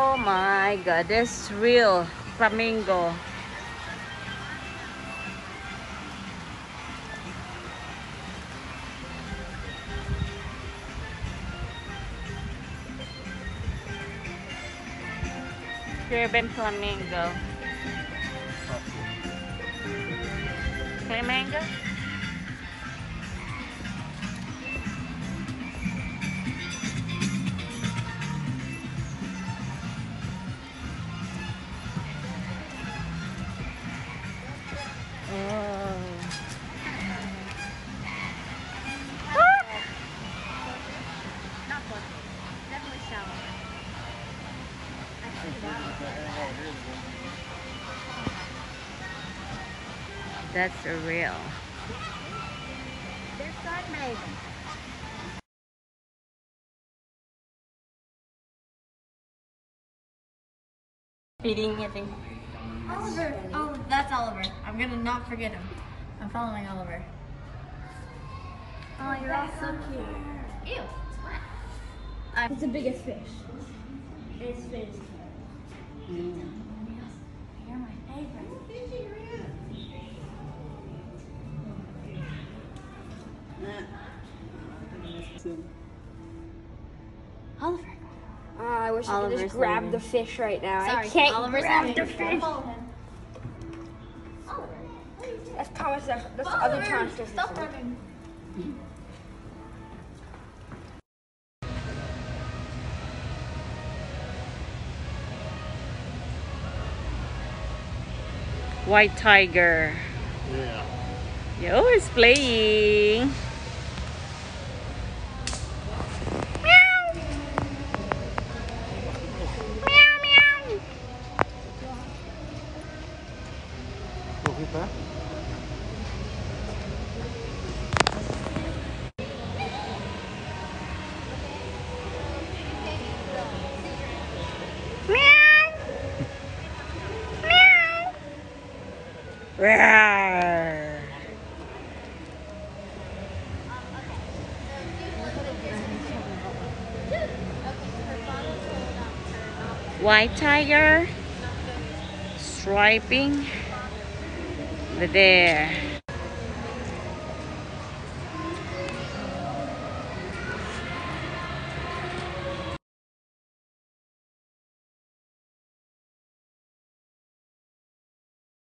Oh my god, that's real flamingo. Caribbean flamingo. Flamingo? That's real. They're sunbathing. Feeding, I think. Oliver. Oh, that's Oliver. I'm gonna not forget him. I'm following Oliver. Oh, you're all so cute. Ew. It's the biggest fish. It's fish. You're my favorite. Oliver. I wish I could Oliver's just grab leaving. the fish right now. Sorry, I can't Oliver's grab leaving. the fish. Follow him. That's Thomas. That's the other Thomas. Stop running. White tiger. Yeah. Yo, it's playing. Meow. Meow, meow. Go get that. Meow. Meow. Rawr. White tiger, striping, over there.